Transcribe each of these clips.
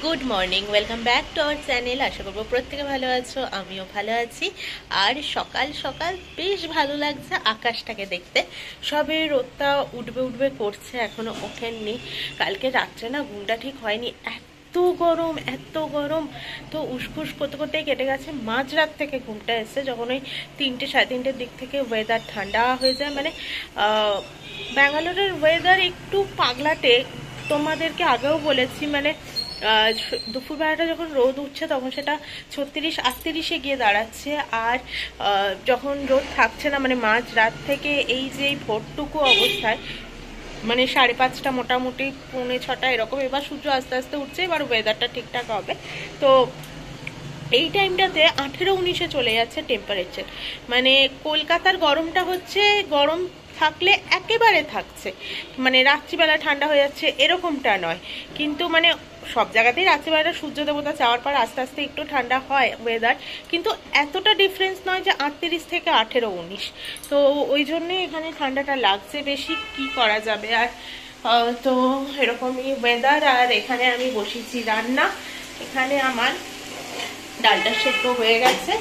Good morning, welcome back to our channel. আশা করবো প্রত্যেকে ভালো আছো, আমিও ভালো আছি। আর সকাল সকাল বেশ ভালো লাগছে আকাশটাকে দেখতে। সবে রোদটা উঠবে উঠবে করছে, এখনো ওঠেননি। কালকে রাত্রে না ঘুমটা ঠিক হয়নি, এত গরম এত গরম। তো উসখুস করতে করতেই কেটে গেছে। মাঝরাত থেকে ঘুমটা এসছে যখন ওই 3টে সাড়ে 3টের দিক থেকে ওয়েদার ঠান্ডা হয়ে যায়। মানে ব্যাঙ্গালোরের ওয়েদার একটু পাগলাটে, তোমাদেরকে আগেও বলেছি। মানে দুপুরবেলাটা যখন রোদ উঠছে তখন সেটা 36-38-এ গিয়ে দাঁড়াচ্ছে। আর যখন রোদ থাকছে না, মানে মাঝ রাত থেকে এই যে ভোরটুকু অবস্থায়, মানে 5:30 মোটামুটি 5:45 এরকম, এবার সূর্য আস্তে আস্তে উঠছে, এবার ওয়েদারটা ঠিকঠাক হবে। তো এই টাইমটাতে 18-19-এ চলে যাচ্ছে টেম্পারেচার। মানে কলকাতার গরমটা হচ্ছে গরম থাকলে একেবারে থাকছে, মানে রাত্রিবেলা ঠান্ডা হয়ে যাচ্ছে এরকমটা নয়। কিন্তু মানে সব জায়গাতেই রাত্রিবেলা সূর্য দেবতা যাওয়ার পর আস্তে আস্তে একটু ঠান্ডা হয় ওয়েদার, কিন্তু এতটা ডিফারেন্স নয় যে 38 থেকে 18-19। তো ওই জন্যে এখানে ঠান্ডাটা লাগছে বেশি, কি করা যাবে আর। তো এরকমই ওয়েদার। আর এখানে আমি বসেছি রান্না। এখানে আমার ডালটা সেদ্ধ হয়ে গেছে।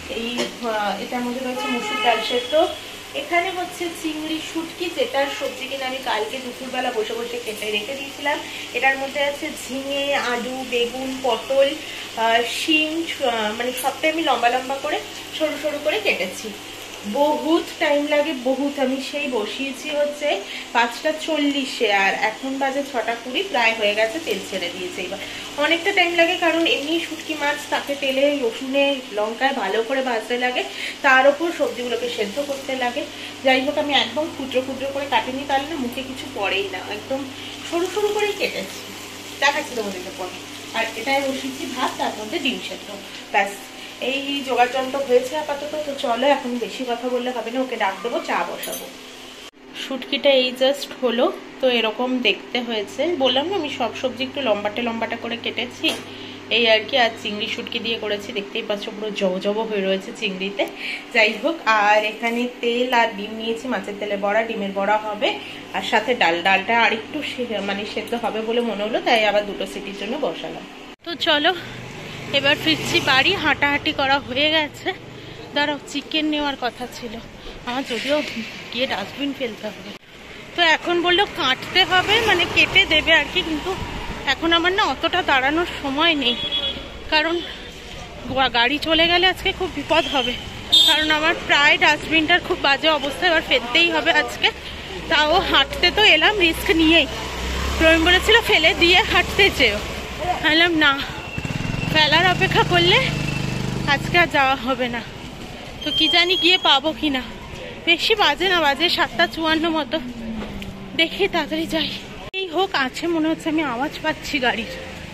এটার মধ্যে রয়েছে মুসুর ডাল সেদ্ধ। এখানে হচ্ছে চিংড়ি শুটকি, যেটার সবজি কিনা আমি কালকে দুপুরবেলা বসে বসে কেটে রেখে দিয়েছিলাম। এটার মধ্যে আছে ঝিঙে, আলু, বেগুন, পটল, শিম, মানে সবটাই আমি লম্বা লম্বা করে সরু সরু করে কেটেছি। বহুত টাইম লাগে, বহুত। আমি সেই বসিয়েছি হচ্ছে 5:40-এ, আর এখন বাজে 6:20, প্রায় হয়ে গেছে। তেল ছেড়ে দিয়েছে। এবার অনেকটা টাইম লাগে, কারণ এমনি শুটকি মাছ তাকে তেলে রসুনে লঙ্কায় ভালো করে ভাজতে লাগে, তার উপর সবজিগুলোকে সেদ্ধ করতে লাগে। যাই হোক, আমি একদম ক্ষুদ্র ক্ষুদ্র করে কাটিনি, তাহলে না মুখে কিছু পড়েই না, একদম সরু সরু করেই কেটেছি। দেখাচ্ছি তোমাদেরকে পরে। আর এটাই বসিয়েছি ভাত, তার মধ্যে ডিম সেদ্ধ, ব্যাস। এই জোগাড় যন্ত্র হয়েছে আপাতত। তো চলো, এখন বেশি কথা বললে হবে না, ওকে ডাক দেবো, চা বসাবো। শুটকিটা এই জাস্ট হলো। তো এরকম দেখতে হয়েছে। বললাম না আমি সব সবজি একটু লম্বাটে লম্বাটা করে কেটেছি, এই আর কি। আর চিংড়ি শুটকি দিয়ে করেছি, দেখতেই পাচ্ছ পুরো জব জব হয়ে রয়েছে চিংড়িতে। যাই হোক, আর এখানে তেল আর ডিম নিয়েছি, মাছের তেলে বড়া, ডিমের বড়া হবে। আর সাথে ডালটা আর একটু মানে সেদ্ধ হবে বলে মনে হলো, তাই আবার 2টো সিটির জন্য বসালাম। তো চলো এবার ফিরছি বাড়ি। হাঁটাহাঁটি করা হয়ে গেছে। দাঁড়াও, চিকেন নেওয়ার কথা ছিল আমার, যদিও গিয়ে ডাস্টবিন ফেলতে হবে। তো এখন বললো কাটতে হবে, মানে কেটে দেবে আর কি। কিন্তু এখন আমার না অতটা দাঁড়ানোর সময় নেই, কারণ গাড়ি চলে গেলে আজকে খুব বিপদ হবে। কারণ আমার প্রায় ডাস্টবিনটার খুব বাজে অবস্থা, এবার ফেলতেই হবে আজকে। তাও হাঁটতে তো এলাম রিস্ক নিয়েই। প্রবীণ বলেছিল ফেলে দিয়ে হাঁটতে চেয়েও, বললাম না, ফেলার অপেক্ষা করলে আজকে আর যাওয়া হবে না। তো কি জানি গিয়ে পাবো কিনা। বেশি বাজে না, বাজে 7:54 মতো। দেখি তাড়াতাড়ি যাই। এই হোক, আছে মনে হচ্ছে, আমি আওয়াজ পাচ্ছি গাড়ির।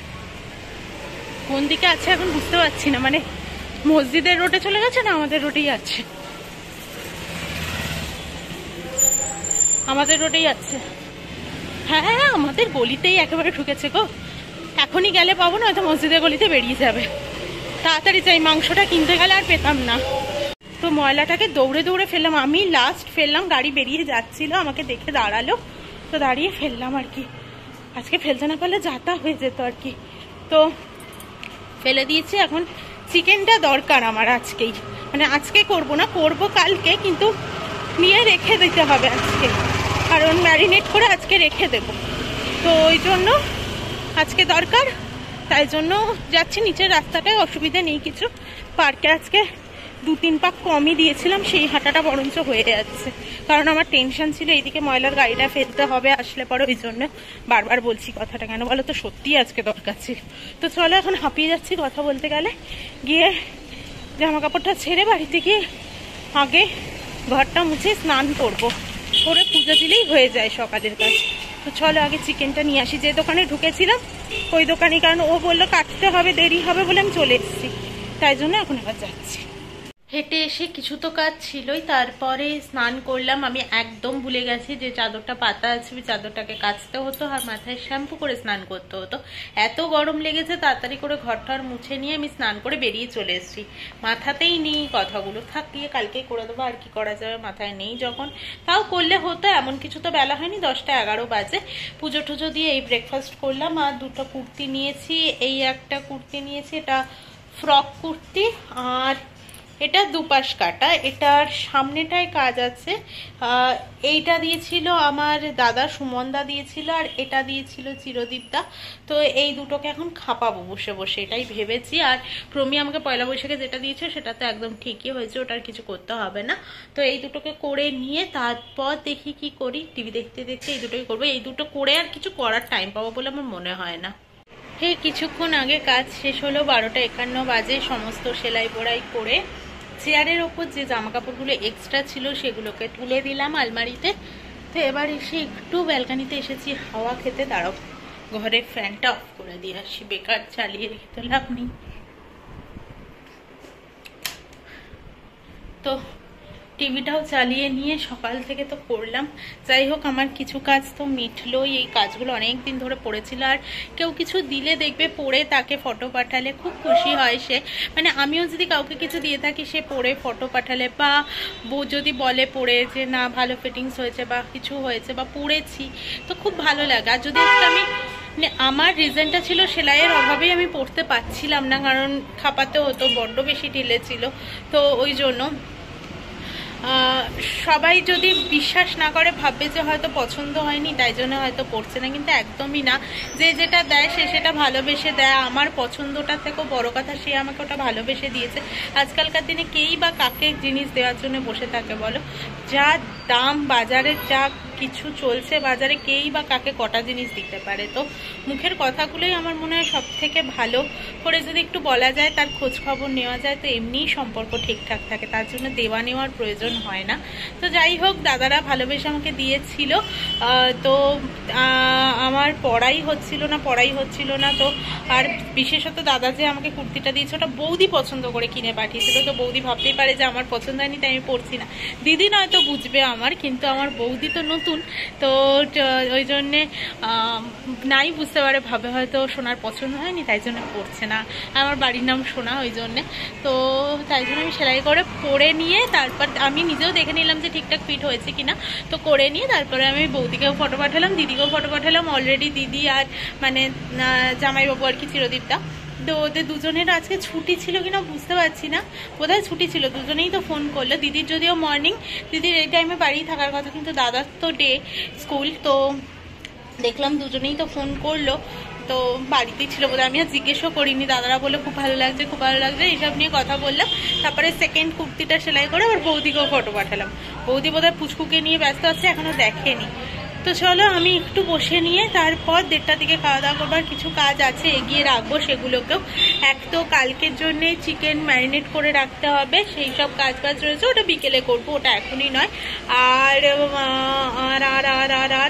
কোন দিকে আছে এখন বুঝতে পারছি না, মানে মসজিদের রোডে চলে গেছে না আমাদের রোডেই আছে? আমাদের রোডেই আছে। হ্যাঁ, আমাদের গলিতেই একেবারে ঢুকেছে গো। এখনই গেলে পাবো না, হয়তো মসজিদের গলিতে বেরিয়ে যাবে। তাড়াতাড়ি চাই, মাংসটা কিনতে গেলে আর পেতাম না। তো ময়লাটাকে দৌড়ে দৌড়ে ফেললাম। আমি লাস্ট ফেললাম, গাড়ি বেরিয়ে যাচ্ছিল, আমাকে দেখে দাঁড়ালো, তো দাঁড়িয়ে ফেললাম আর কি। আজকে ফেলতে না পারলে যাতা হয়ে যেত আর কি। তো ফেলে দিয়েছি। এখন চিকেনটা দরকার আমার আজকেই, মানে আজকে করব না, করব কালকে, কিন্তু নিয়ে রেখে দিতে হবে আজকে, কারণ ম্যারিনেট করে আজকে রেখে দেব। তো ওই জন্য আজকে দরকার, তাই জন্য যাচ্ছি। নিচের রাস্তাটায় অসুবিধা নেই কিছু, পার্কে আজকে 2-3 পাক কমই দিয়েছিলাম, সেই হাঁটাটা বরঞ্চ হয়ে যাচ্ছে। কারণ আমার টেনশন ছিল এইদিকে ময়লার গাড়িটা ফেলতে হবে আসলে পরে, ওই জন্য বারবার বলছি কথাটা। কেন বলো তো, সত্যি আজকে দরকার ছিল। তো চলো, এখন হাঁপিয়ে যাচ্ছি কথা বলতে গেলে। গিয়ে জামা কাপড়টা ছেড়ে বাড়িতে গিয়ে আগে ঘরটা মুছে স্নান করবো, করে পুজো দিলেই হয়ে যায় সকালের কাজ। তো চলো আগে চিকেনটা নিয়ে আসি। যে দোকানে ঢুকেছিলাম ওই দোকানে, কারণ ও বললো কাটতে হবে, দেরি হবে বলে আমি চলে এসেছি, তাই জন্য এখন আবার যাচ্ছি। হেঁটে এসে কিছু তো কাজ ছিলই, তারপরে স্নান করলাম। আমি একদম ভুলে গেছি যে চাদরটা পাতা আছে, চাদরটাকে কাচতে হতো আর মাথায় শ্যাম্পু করে স্নান করতে হতো। এত গরম লেগেছে, তাড়াতাড়ি করে ঘরটার মুছে নিয়ে আমি স্নান করে বেরিয়ে চলে এসেছি। মাথাতেই নেই কথাগুলো, থাকিয়ে কালকেই করে দেবো, আর কি করা যাবে, মাথায় নেই যখন। তাও করলে হতো, এমন কিছু তো বেলা হয়নি, 10টা-11 বাজে। পুজো টুজো দিয়ে এই ব্রেকফাস্ট করলাম। আর দুটো কুর্তি নিয়েছি, এই একটা কুর্তি নিয়েছি, এটা ফ্রক কুর্তি, আর এটা দুপাশ কাটা, এটার সামনেটায় কাজ আছে। এইটা দিয়েছিল আমার দাদা, সুমনদা দিয়েছিল, আর এটা দিয়েছিল চিরদীপদা। তো এই দুটোকে এখন খাপাবো বসে বসে, এটাই ভেবেছি। আর প্রমি আমাকে পয়লা বৈশাখে যেটা দিয়েছে সেটা তো একদম ঠিকই হয়েছে, ওটার কিছু করতে হবে না। তো এই দুটোকে করে নিয়ে তারপর দেখি কি করি, টিভি দেখতে দেখতে এই দুটোই করবো। এই দুটো করে আর কিছু করার টাইম পাবো বলে আমার মনে হয় না। কিছুক্ষণ আগে কাজ শেষ হলো, 12টা 51 বাজে। সমস্ত সেলাই বোড়াই করে চেয়ারের ওপর যে জামা কাপড়গুলো এক্সট্রা ছিল সেগুলোকে তুলে দিলাম আলমারিতে। তো এবার এসে একটু ব্যালকানিতে এসেছি হাওয়া খেতে। দাঁড়াও, ঘরের ফ্যানটা অফ করে দিয়ে আসি, বেকার চালিয়ে রেখে তো লাভ নেই। তো টিভিটাও চালিয়ে নিয়ে সকাল থেকে তো করলাম। যাই হোক, আমার কিছু কাজ তো মিটলোই। এই কাজগুলো অনেক দিন ধরে পড়েছিল। আর কেউ কিছু দিলে দেখবে পড়ে তাকে ফটো পাঠালে খুব খুশি হয় সে। মানে আমিও যদি কাউকে কিছু দিয়ে থাকি, সে পড়ে ফটো পাঠালে, বা বউ যদি বলে পড়ে যে না ভালো ফিটিংস হয়েছে বা কিছু হয়েছে বা পড়েছি, তো খুব ভালো লাগে। আর যদি একটা আমি আমার রিজনটা ছিল সেলাইয়ের অভাবেই আমি পড়তে পারছিলাম না, কারণ খাপাতে হতো, বড্ড বেশি ঢিলে ছিল। তো ওই জন্য সবাই যদি বিশ্বাস না করে ভাববে যে হয়তো পছন্দ হয়নি তাই জন্য হয়তো পড়ছে না, কিন্তু একদমই না। যে যেটা দেয় সে সেটা ভালোবেসে দেয়। আমার পছন্দটা থেকেও বড় কথা, সে আমাকে ওটা ভালোবেসে দিয়েছে। আজকালকার দিনে কেই বা কাকে জিনিস দেওয়ার জন্য বসে থাকে বলো? যা দাম বাজারে, যা কিছু চলছে বাজারে, কেই বা কাকে কটা জিনিস দিতে পারে। তো মুখের কথাগুলোই আমার মনে হয় সব থেকে ভালো করে যদি একটু বলা যায়, তার খোঁজ খবর নেওয়া যায়, তো এমনিই সম্পর্ক ঠিকঠাক থাকে, তার জন্য দেওয়া নেওয়ার প্রয়োজন হয় না। তো যাই হোক, দাদারা ভালোবেসে আমাকে দিয়েছিল। তো আমার পড়াই হচ্ছিল না। তো আর বিশেষত দাদা যে আমাকে কুর্তিটা দিয়েছে, ওটা বৌদি পছন্দ করে কিনে পাঠিয়েছিল। তো বৌদি ভাবতেই পারে যে আমার পছন্দ হয়নি তাই আমি পড়ছি না। দিদি নয়তো বুঝবে আমার, কিন্তু আমার বৌদি তো নতুন, তো ওই জন্যে নাই বুঝতে পারে, ভাবে হয়তো সোনার পছন্দ হয়নি তাই জন্য পড়ছে না। আমার বাড়ির নাম সোনা, ওই জন্যে। তো তাই জন্য আমি সেলাই করে পরে নিয়ে তারপর আমি নিজেও দেখে নিলাম যে ঠিকঠাক ফিট হয়েছে কিনা। তো করে নিয়ে তারপরে আমি বৌদিকেও ফটো পাঠালাম, দিদিকেও ফটো পাঠালাম। অলরেডি দিদি আর মানে জামাইবাবু আর কি, চিরদীপদা, তো ওদের দুজনের আজকে ছুটি ছিল কিনা বুঝতে পারছি না, বোধহয় ছুটি ছিল। দুজনেই তো ফোন করলো। দিদির যদিও মর্নিং, দিদির এই টাইমে বাড়ি থাকার কথা, কিন্তু দাদার তো ডে স্কুল। তো দেখলাম দুজনেই তো ফোন করলো, তো বাড়িতেই ছিল বোধহয়। আমি আর জিজ্ঞেসও করিনি। দাদারা বলে খুব ভালো লাগছে এইসব নিয়ে কথা বললাম। তারপরে সেকেন্ড কুর্তিটা সেলাই করে আবার বৌদিকেও ফটো পাঠালাম। বৌদি বোধহয় পুচকুকে নিয়ে ব্যস্ত আছে, এখনো দেখেনি। তো চলো আমি একটু বসে নিয়ে তারপর 1:30 দিকে খাওয়া দাওয়া করবার কিছু কাজ আছে, এগিয়ে রাখবো সেগুলোকেও। এক তো কালকের জন্য চিকেন ম্যারিনেট করে রাখতে হবে, সেই সব কাজ রয়েছে, ওটা বিকেলে করবো, ওটা এখনই নয়। আর আর আর আর আর আর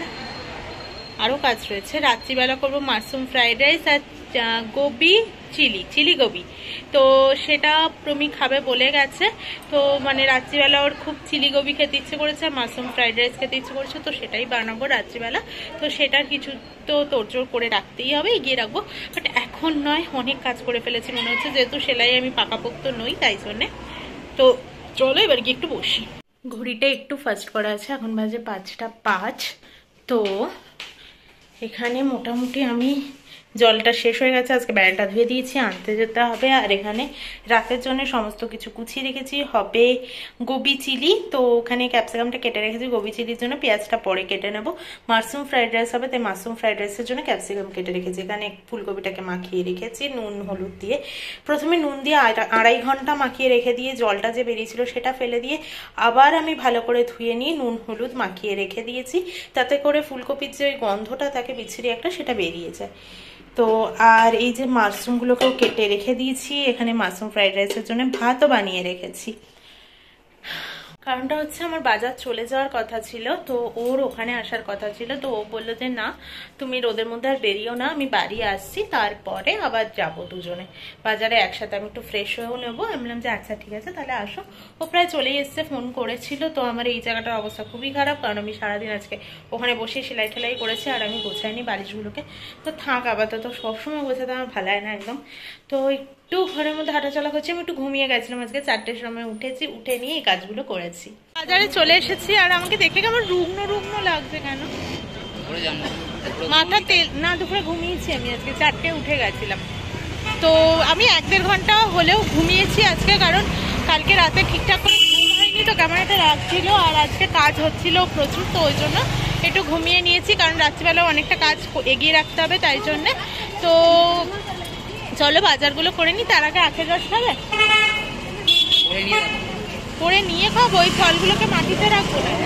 আরও কাজ রয়েছে। রাত্রিবেলা করবো মাশরুম ফ্রাইড রাইস আর গোবি চিলি গোবি। তো সেটা প্রমি খাবে বলে গেছে। তো মানে রাত্রিবেলা ওর খুব চিলি গোবি খেতে ইচ্ছে করেছে, মাশরুম ফ্রাইড রাইস খেতে ইচ্ছে করেছে, তো সেটাই বানাবো রাত্রিবেলা। তো সেটার কিছু তো তোড়জোড় করে রাখতেই হবে, এগিয়ে রাখবো। বাট এখন নয়, অনেক কাজ করে ফেলেছি মনে হচ্ছে, যেহেতু সেলাই আমি পাকাপোক্ত নই তাই জন্যে। তো চলো এবার গিয়ে একটু বসি। ঘড়িটা একটু ফাস্ট করা আছে, এখন বাজে 5টা 5। তো এখানে মোটামুটি আমি জলটা শেষ হয়ে গেছে, আজকে ব্যারেলটা ধুয়ে দিয়েছি, আনতে যেতে হবে। আর এখানে রাতের জন্য সমস্ত কিছু গুছিয়ে রেখেছি। হবে গোবি চিলি, তো ওখানে ক্যাপসিকামটা কেটে রেখেছি গোবি চিলির জন্য, পেঁয়াজটা পরে কেটে নেবো। মাশরুম ফ্রাইড রাইস হবে, তাই মাশরুম ফ্রাইড রাইসের জন্য ক্যাপসিকাম কেটে রেখেছি। এখানে ফুলকপিটাকে মাখিয়ে রেখেছি নুন হলুদ দিয়ে। প্রথমে নুন দিয়ে 2.5 ঘন্টা মাখিয়ে রেখে দিয়ে জলটা যে বেরিয়েছিল সেটা ফেলে দিয়ে আবার আমি ভালো করে ধুয়ে নিয়ে নুন হলুদ মাখিয়ে রেখে দিয়েছি, তাতে করে ফুলকপির যে গন্ধটা থাকে বিচ্ছিরি একটা, সেটা বেরিয়ে যায়। তো আর এই যে মাশরুমগুলোকেও কেটে রেখে দিয়েছি। এখানে মাশরুম ফ্রাইড রাইসের জন্য ভাতও বানিয়ে রেখেছি। কারণটা হচ্ছে আমার বাজার চলে যাওয়ার কথা ছিল, তো ওর ওখানে আসার কথা ছিল, তো ও বললো যে না তুমি রোদের মধ্যে আর বেরিয়েও না, আমি বাড়ি আসছি তারপরে আবার যাব দুজনে বাজারে একসাথে, আমি একটু ফ্রেশ হয়েও নেবো। আমি বললাম যে আচ্ছা ঠিক আছে তাহলে আসো। ও প্রায় চলেই এসছে, ফোন করেছিল। তো আমার এই জায়গাটার অবস্থা খুবই খারাপ, কারণ আমি সারাদিন আজকে ওখানে বসে সেলাই টেলাই করেছি আর আমি গোছাইনি বালিশগুলোকে। তো থাক, আপাতত সবসময় গোছাতে আমার ভালো হয় না একদম। তো একটু ঘরের মধ্যে হাঁটাচলা করছি, আমি একটু ঘুমিয়ে গেছিলাম আজকে, 4টের সময় উঠেছি, উঠে নিয়ে এই কাজগুলো করেছি। বাজারে চলে এসেছি আর আমাকে দেখে কেমন রুগ্ন রুগ্ন লাগছে কেন? মাথা তেল না, দুপুরে ঘুমিয়েছি আমি আজকে, 4টে উঠে গেছিলাম। তো আমি 1-1.5 ঘন্টা হলেও ঘুমিয়েছি আজকে, কারণ কালকে রাতে ঠিকঠাক করে ঘুম হয়নি, তো কেমন একটা রাখছিল আর আজকে কাজ হচ্ছিল প্রচুর, তো ওই জন্য একটু ঘুমিয়ে নিয়েছি, কারণ রাত্রিবেলাও অনেকটা কাজ এগিয়ে রাখতে হবে তাই জন্যে। তো চলো বাজারগুলো করে নিই, তার আগে আখের রস খাবে? করে নিয়ে খাবো, ওই ফলগুলোকে মাটিতে রাখবো না,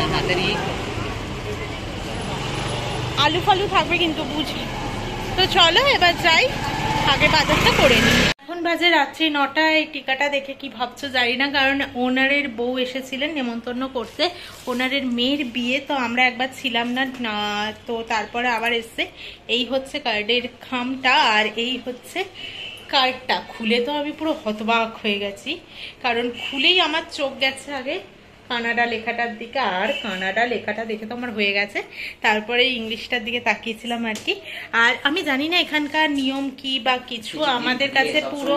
আলু ফালু থাকবে কিন্তু বুঝি। তো চলো এবার যাই, আগে বাজারটা করে নিই। এখন বাজে রাত্রি 9টায়। টিকাটা দেখে কি ভাবছো জানি না, কারণ ওনারের বউ এসেছিলেন নেমন্তন্ন করতে, ওনারের মেয়ের বিয়ে, তো আমরা একবার ছিলাম না, তো তারপরে আবার এসছে। এই হচ্ছে কার্ডের খামটা আর এই হচ্ছে কার্ডটা। খুলে তো আমি পুরো হতবাক হয়ে গেছি, কারণ খুলেই আমার চোখ গেছে আগে কানাডা লেখাটার দিকে, আর কানাডা লেখাটা দেখে তো আমার হয়ে গেছে, তারপরে ইংলিশটার দিকে তাকিয়েছিলাম আর কি। আর আমি জানি না এখানকার নিয়ম কি বা কিছু, আমাদের কাছে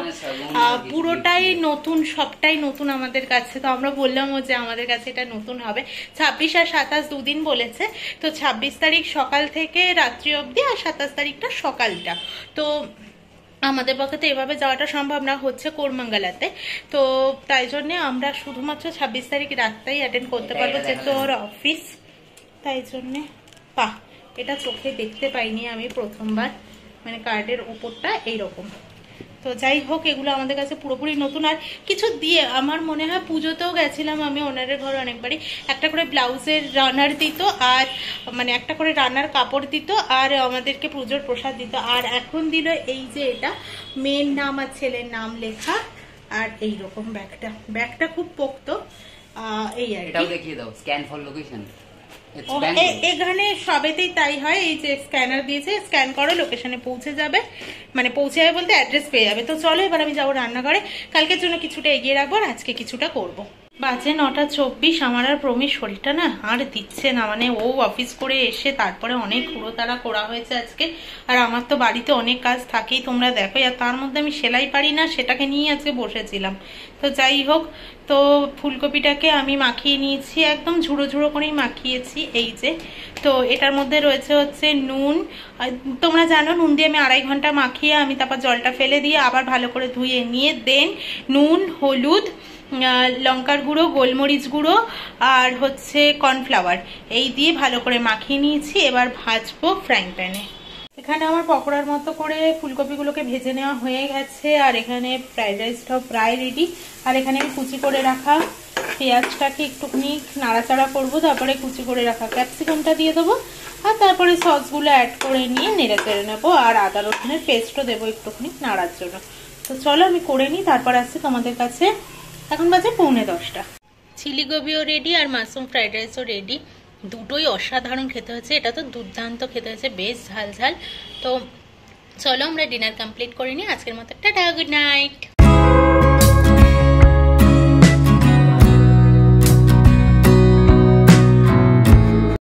পুরোটাই নতুন, সবটাই নতুন আমাদের কাছে। তো আমরা বললাম যে আমাদের কাছে এটা নতুন হবে। 26 আর 27 দুদিন বলেছে, তো 26 তারিখ সকাল থেকে রাত্রি অবধি আর 27 তারিখটা সকালটা। তো আমাদের পক্ষে তো এভাবে যাওয়াটা সম্ভব না, হচ্ছে কোরমাঙ্গালাতে, তো তাই জন্যে আমরা শুধুমাত্র 26 তারিখ রাতটাই অ্যাটেন্ড করতে পারবো, যেহেতু ওর অফিস, তাই জন্যে। এটা চোখে দেখতে পাইনি আমি প্রথমবার, মানে কার্ডের ওপরটা এইরকম। তো যাই হোক, এগুলো আমাদের কাছে পুরোপুরি নতুন। আর কিছু দিয়ে আমার মনে হয়, পুজোতেও গেছিলাম আমি ওনারের ঘরে অনেকবারই, একটা করে ব্লাউজের রানার দিত, আর মানে একটা করে রানার কাপড় দিত, আর আমাদেরকে পুজোর প্রসাদ দিত। আর এখন দিল এই যে এটা, মেয়ের নাম আর ছেলের নাম লেখা, আর এইরকম ব্যাগটা খুব পোক্ত। এই আর এটাও দেখিয়ে দাও, স্ক্যান ফর লোকেশন। এখানে সবেতেই তাই হয়, এই যে স্ক্যানার দিয়েছে, স্ক্যান করো লোকেশনে পৌঁছে যাবে, মানে পৌঁছে যাবে বলতে অ্যাড্রেস পেয়ে যাবে। তো চলো এবার আমি যাবো রান্নাঘরে, কালকের জন্য কিছুটা এগিয়ে রাখবো আর আজকে কিছুটা করব। বাজে 9:24। আমার আর প্রমির শরীরটা না আর দিচ্ছে না, মানে ও অফিস করে এসে তারপরে অনেক হুড়োতাড়া করা হয়েছে আজকে, আর আমার তো বাড়িতে অনেক কাজ থাকেই তোমরা দেখো, আর তার মধ্যে আমি সেলাই পারি না, সেটাকে নিয়ে আজকে বসেছিলাম। তো যাই হোক, তো ফুলকপিটাকে আমি মাখিয়ে নিয়েছি, একদম ঝুড়ো ঝুড়ো করেই মাখিয়েছি, এই যে। তো এটার মধ্যে রয়েছে হচ্ছে নুন, তোমরা জানো নুন দিয়ে আমি 2.5 ঘন্টা মাখিয়ে আমি তারপর জলটা ফেলে দিয়ে আবার ভালো করে ধুয়ে নিয়ে দেন নুন, হলুদ, লঙ্কার গুঁড়ো, গোলমরিচ গুঁড়ো আর হচ্ছে কর্নফ্লাওয়ার, এই দিয়ে ভালো করে মাখিয়ে নিয়েছি। এবার ভাজবো ফ্রাইং প্যানে। এখানে আমার পকোড়ার মতো করে ফুলকপিগুলোকে ভেজে নেওয়া হয়ে গেছে, আর এখানে ফ্রাইড রাইসটাও প্রায় রেডি। আর এখানে আমি কুচি করে রাখা পেঁয়াজটাকে একটুখানি নাড়াচাড়া করবো, তারপরে কুচি করে রাখা ক্যাপসিকামটা দিয়ে দেবো, আর তারপরে সসগুলো অ্যাড করে নিয়ে নেড়ে চেড়ে নেবো, আর আদা রসুনের পেস্টও দেবো একটুখানি নাড়ার জন্য। তো চলো আমি করে নিই, তারপর আসছি তোমাদের কাছে। এখন বাজে 9:45। চিলি গোবিও রেডি আর মাশরুম ফ্রাইড রাইসও রেডি, দুটোই অসাধারণ খেতে হয়েছে। এটা তো দুর্দান্ত খেতে হয়েছে, বেশ ঝাল ঝাল। তো চলো আমরা ডিনার কমপ্লিট করে নিই আজকের মতো। Tata, good night.